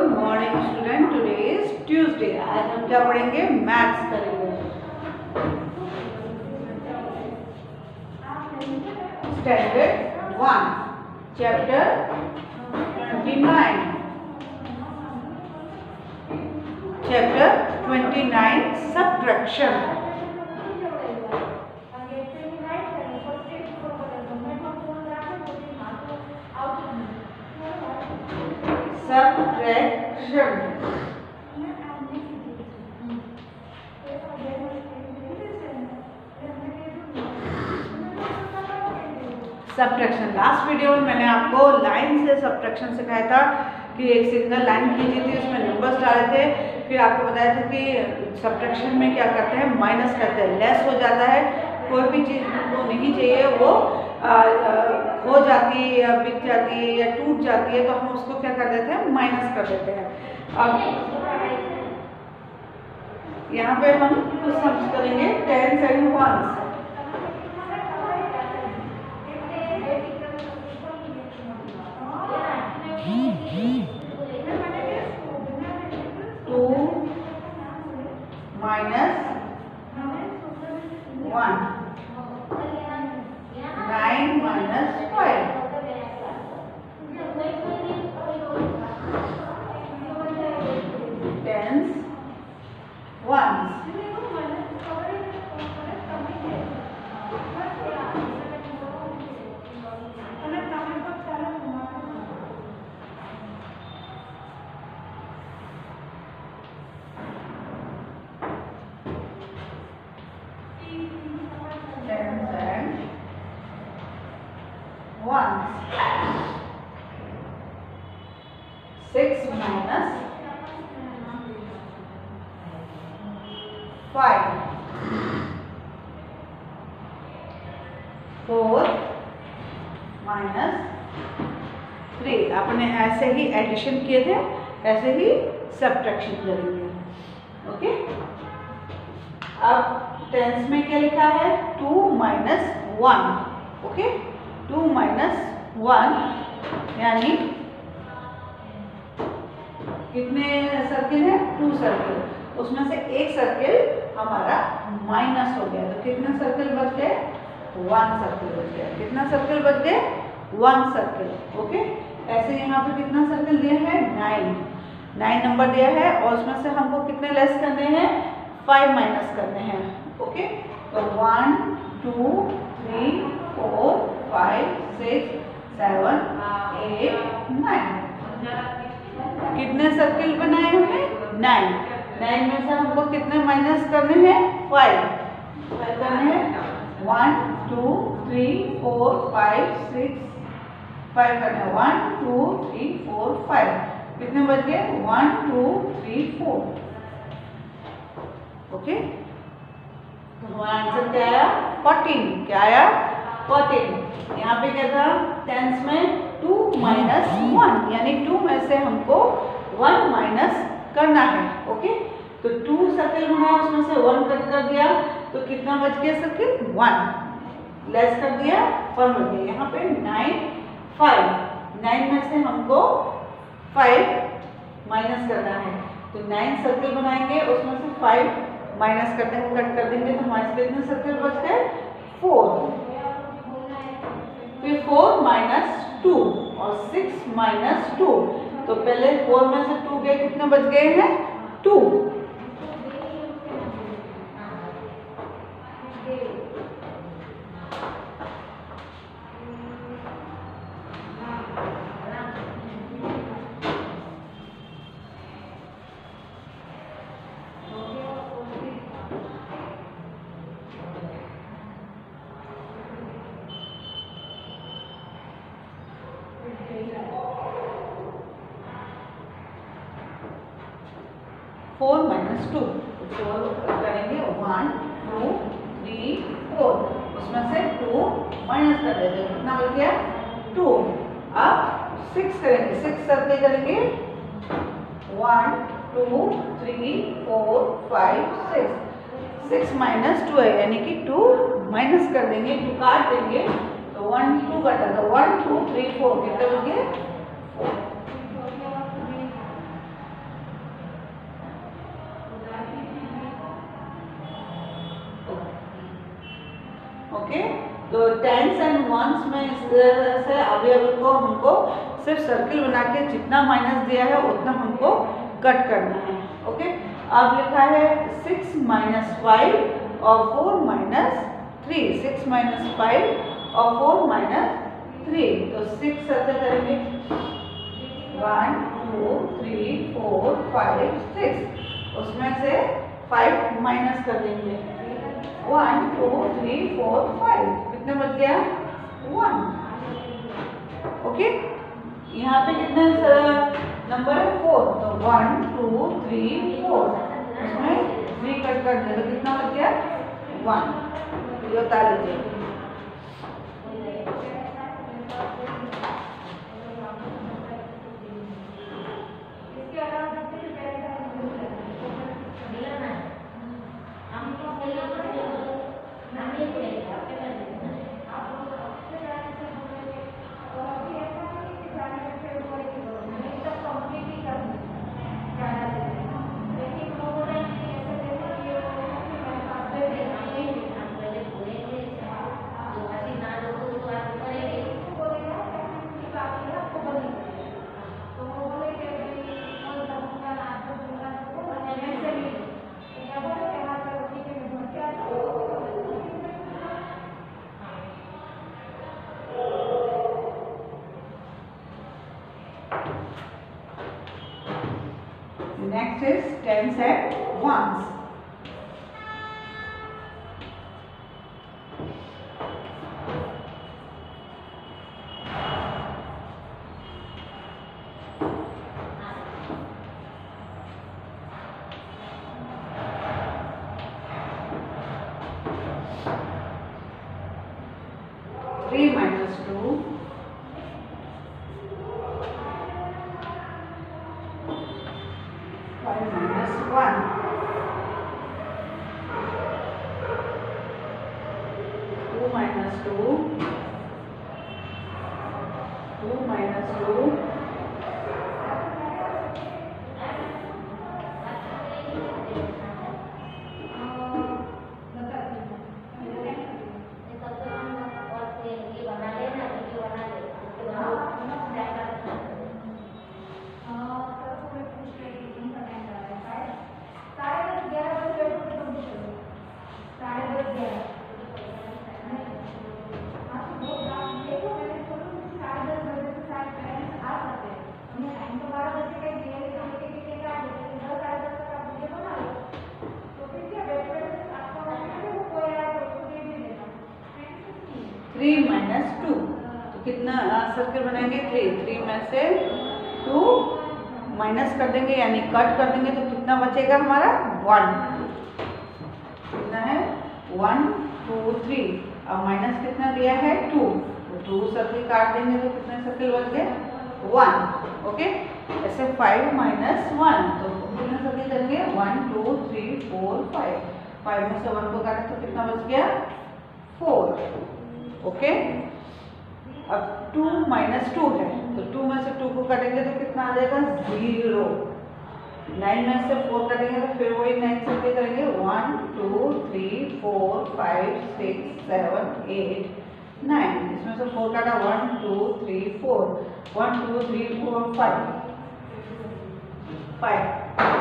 Morning student, today is Tuesday. आज हम क्या पढ़ेंगे? मैथ्स करेंगे। Standard 1 chapter 29 subtraction. Subtraction last video में मैंने आपको लाइन से सब्ट्रैक्शन सिखाया था कि एक सिंगल लाइन खींची थी, उसमें नंबर्स डाले थे। फिर आपको बताया था कि सब्ट्रैक्शन में क्या करते हैं, माइनस करते हैं। लेस हो जाता है, कोई भी चीज़ हमको नहीं चाहिए, वो खो जाती है या बिक जाती है या टूट जाती है, तो हम उसको क्या कर देते हैं, माइनस कर देते हैं। अब यहाँ पे हम कुछ सम्स करेंगे 10 and 1। 2 minus 1, 9 minus 5, 10s, 1s, 6 minus 5, 4 minus 3। आपने ऐसे ही एडिशन किए थे, ऐसे ही सब्ट्रैक्शन करेंगे। ओके, अब टेंस में क्या लिखा है? 2 minus 1। ओके, 2 minus 1 यानी कितने सर्किल है? 2 सर्किल। उसमें से एक सर्किल हमारा माइनस हो गया, तो कितने सर्किल बच गए? 1 सर्किल बच गया। कितना सर्किल बच गए? 1 सर्किल। ओके, ऐसे यहाँ पे कितना सर्किल दिया है? 9 नंबर दिया है, और उसमें से हमको कितने लेस करने हैं? 5 माइनस करने हैं। ओके, तो 1 2 3 4 5 6 7 8 9। कितने सर्किल बनाए हमने? 9 में से हमको कितने माइनस करने हैं? 5 करने हैं। 1 2 3 4 5 6 5 करने हैं। 1 2 3 4 5 कितने बच गए? 1 2 3 4। ओके, तो हमारा आंसर क्या आया? 14। क्या आया? 14। यहाँ पे क्या था? टेंस में 2 minus 1 यानी 2 में से हमको 1 माइनस करना है। ओके, तो 2 सर्किल बनाया, उसमें से 1 कट कर दिया, तो कितना बच गया सर्किल? 1 लेस कर दिया, 1 बच गया। यहाँ पे 9 में से हमको 5 माइनस करना है, तो 9 सर्किल बनाएंगे, उसमें से 5 माइनस कर देंगे, कट कर देंगे, तो हमारे कितने सर्किल बच गए? 4। फिर 4 minus 2 और 6 minus 2, तो पहले 4 में से 2 गए, कितने बच गए हैं? 2। फोर माइनस 2, 4 करेंगे। 1 2 3 4, उसमें से 2 माइनस कर देंगे, कितना बच गया? 2। अब 6 करेंगे, 6 सर्किल करेंगे। 1 2 3 4 5 6 6 माइनस 2 है, यानी कि 2 माइनस कर देंगे, 2 काट देंगे, तो 1 2 कटा, तो 1 2 3 4 कितने बच गए? 4। ओके, तो टेंस एंड वंस में इस तरह से अवयव को हमको सिर्फ सर्किल बना के जितना माइनस दिया है उतना हमको कट करना है। ओके, अब लिखा है 6 - 5 और 4 - 3, 6 - 5 और 4 - 3, तो 6 सर्कल करेंगे, 1 2 3 4 5 6, उसमें से 5 माइनस कर देंगे, 1 2 3 4 5, कितने बच गया 1। ओके, यहाँ पे कितने नंबर है 4, तो 1 2 3 4, उसमें 3 कट कर दे तो कितना बच गया 1। ये बता लीजिए। Next is tens and ones. Three minus 2, 5 minus 1, 2 minus 2, 2 minus 2, 3 minus 2, तो कितना सर्कल बनाएंगे 3 में से 2 माइनस कर देंगे यानी कट कर देंगे, तो कितना बचेगा हमारा 1। कितना है 1 2 3, अब माइनस कितना दिया है 2, तो 2 सर्कल काट देंगे तो कितने सर्कल बच गए 1। ओके, ऐसे 5 minus 1, तो कितने सर्कल करेंगे 1 2 3 4 5, 5 में से 1 को काटे तो कितना बच गया 4। ओके, अब 2 minus 2 है, तो 2 में से 2 को काटेंगे तो कितना आ जाएगा 0। 9 में से 4 काटेंगे तो फिर वही 9 सर्कल करेंगे, 1 2 3 4 5 6 7 8 9, इसमें से 4 काटा 1 2 3 4, 1 2 3 4 5।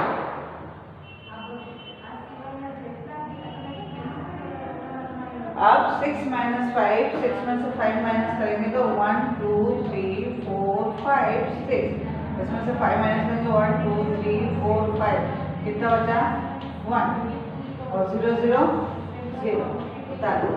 अब 6 minus 5, 6 में से 5 माइनस करेंगे तो 1 2 3 4 5 6, इसमें से 5 माइनस करेंगे 1 2 3 4 5, कितना बचा 1, और 0 0 0, बता दो।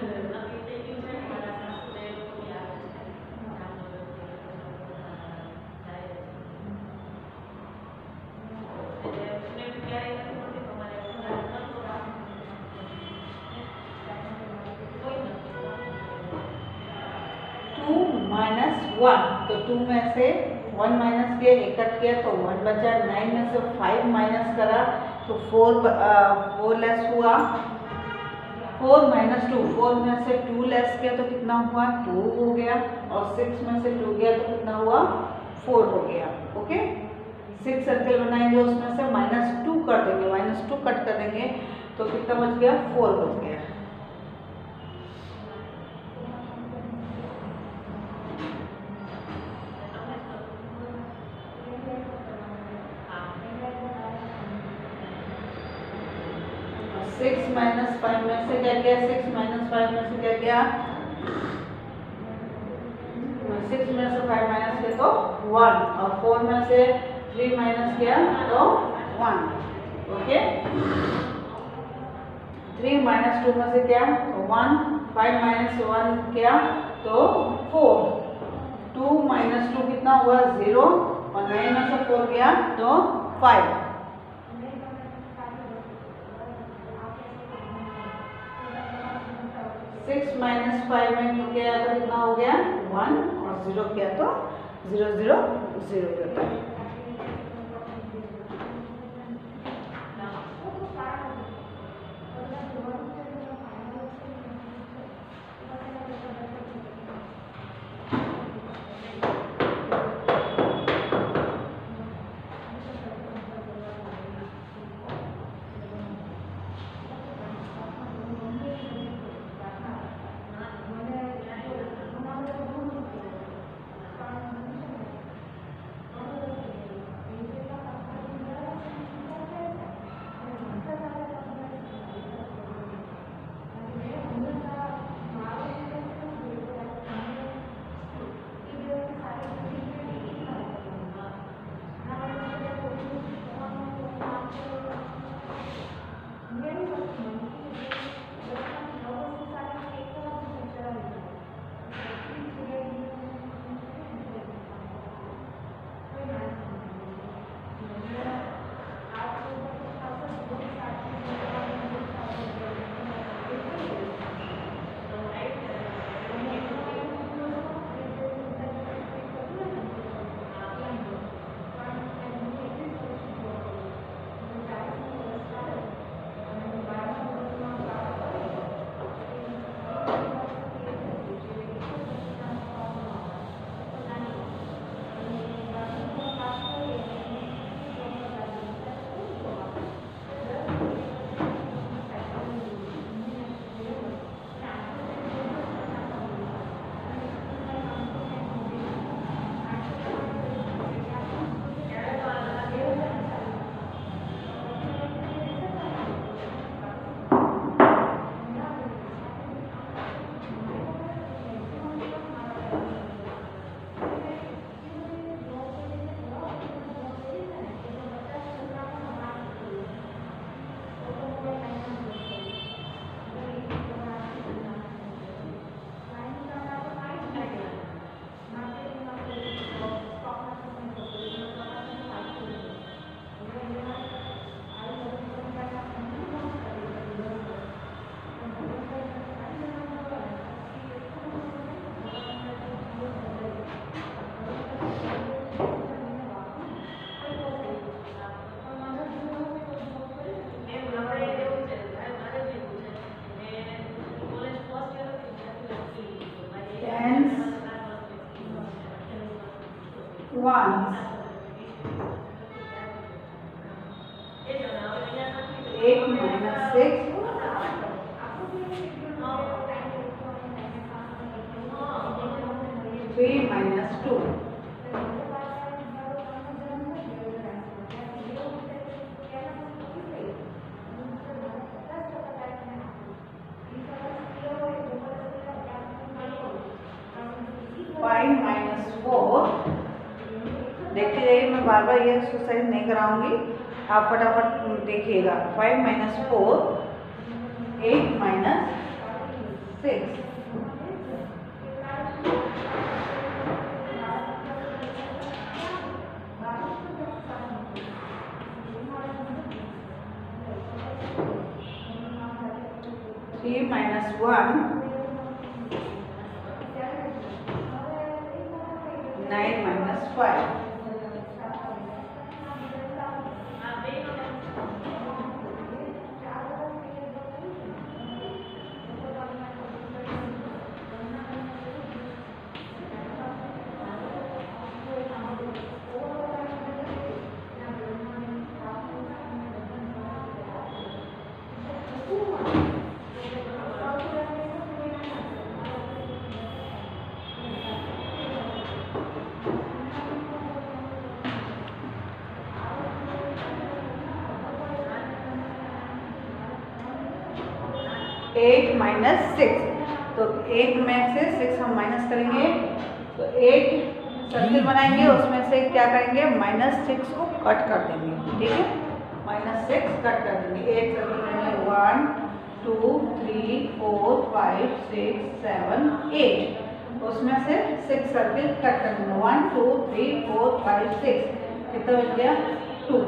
-1, तो 2 में से 1 माइनस किया, 1 कट किया तो 1 बचा। 9 में से 5 माइनस करा तो 4 लेस हुआ। 4 माइनस 2, 4 में से 2 लेस किया तो कितना हुआ? 2 हो गया। और 6 में से 2 गया तो कितना हुआ? 4 हो गया। ओके, 6 सर्कल बनाएंगे, उसमें से -2 कर देंगे, -2 कट कर देंगे तो कितना बच गया? 4 बच गया। सिक्स माइनस 5 में से क्या गया? 6 माइनस 5 में से क्या गया? 6 में से 5 माइनस किया तो 1, और 4 में से 3 माइनस किया तो 1। ओके, 3 माइनस 2 में से क्या? 1, 5 माइनस 1 किया तो 4। 2 माइनस 2 कितना हुआ? 0, और 9 में से 4 गया तो 5। 6 माइनस 5 में किया तो कितना हो गया? 1, और 0 किया तो 0 0 0 होता है। ones. 8 minus 6. 3 minus 2. देखते जाइए, मैं बार बार ये एक्सरसाइज नहीं कराऊंगी, आप फटाफट देखिएगा। 5 minus 4, 8 minus 6। Three minus 1, 9 minus 5. Eight minus 6, तो 8 में से 6 हम माइनस करेंगे, तो 8 सर्किल बनाएंगे, उसमें से क्या करेंगे -6 को कट कर देंगे, ठीक है, -6 कट कर देंगे। 8 सर्किल बनाएंगे 1 2 3 4 5 6 7 8, उसमें से 6 सर्किल कट कर देंगे, 1 2 3 4 5 6, कितना बच गया 2।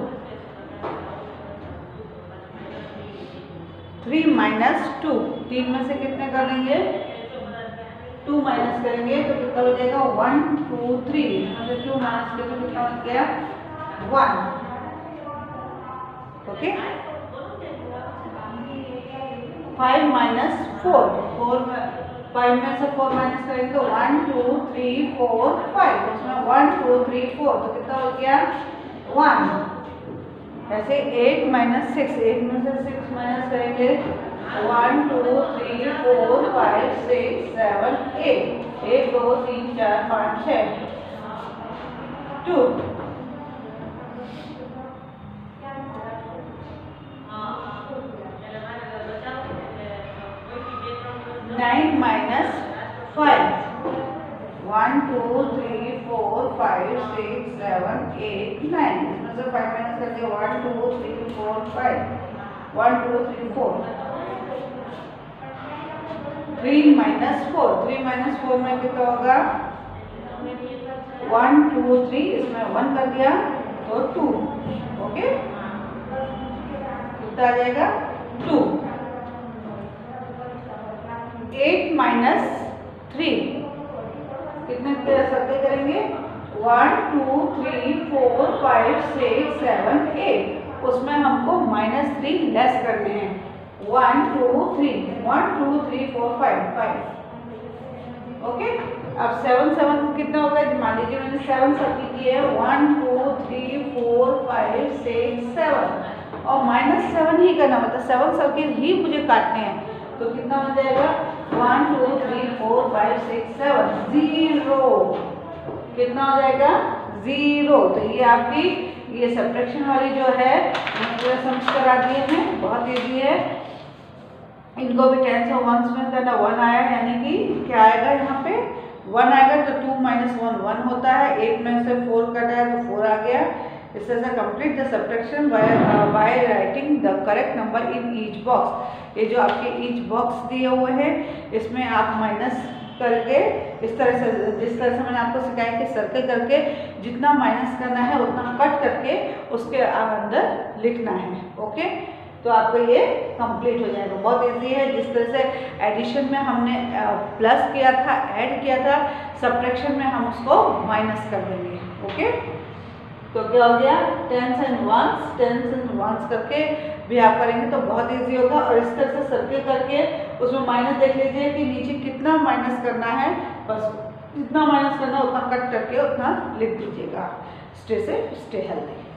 3 माइनस 2, 3 में से कितने कर लेंगे 2 माइनस करेंगे, तो कितना हो जाएगा 1 2 3, इसमें से 2 माइनस करें तो कितना बच गया 1, ओके। 5 माइनस 4, 5 में से 4 माइनस करेंगे तो 1 2 3 4 5, उसमें 1 2 3 4, तो कितना हो गया 1। ऐसे 8 माइनस 6, 8 में से 6 माइनस करेंगे 1 2 3 4 5 6 7 8, 1 2 3 4 5 6 2। 9 माइनस 5, 1 2 3 4 5 6 7 8 9, इसमें से 5 माइनस करके 1 2 3 4 5, 1 2 3 4। 3 माइनस 4, 3 माइनस 4 में कितना होगा 1 2 3, इसमें 1 कर दिया तो 2, ओके, कितना आ जाएगा 2। 8 माइनस 3, कितने सर्कल करेंगे 1 2 3 4 5 6 7 8, उसमें हमको -3 लेस करने हैं, 1 2 3 1 2 3 4 5 5, ओके। अब 7 7 कितना होगा, मान लीजिए मैंने 7 सर्किल किए हैं, 1 2 3 4 5 6 7, और -7 ही करना, मतलब 7 सर्किल ही मुझे काटने हैं, तो कितना हो जाएगा 1 2 3 4 5 6 7 0, कितना हो जाएगा 0। तो ये आपकी ये सब्ट्रैक्शन वाली जो है पूरा समझ करा दिए हैं, बहुत इजी है, इनको भी 10 से 1 में करना। 1 आया यानी कि क्या आएगा, यहाँ पे 1 आएगा तो 2 माइनस 1 1 होता है, 8 में से 4 कटा है तो 4 आ गया। इस तरह से complete the subtraction by writing the correct number in each box. ये जो आपके ईच बॉक्स दिए हुए हैं इसमें आप माइनस करके इस तरह से, जिस तरह से मैंने आपको सिखाया कि सर्कल करके जितना माइनस करना है उतना कट करके उसके अंदर लिखना है, ओके। तो आपको ये कंप्लीट हो जाएगा, बहुत इजी है। जिस तरह से एडिशन में हमने प्लस किया था, ऐड किया था, सब्ट्रैक्शन में हम उसको माइनस कर देंगे, ओके। तो क्या हो गया, टेंस एंड वंस करके भी आप करेंगे तो बहुत इजी होगा। और इस तरह से सर्किल करके उसमें माइनस देख लीजिए कि नीचे कितना माइनस करना है, बस जितना माइनस करना है उतना कट करके उतना लिख दीजिएगा। Stay safe, stay healthy.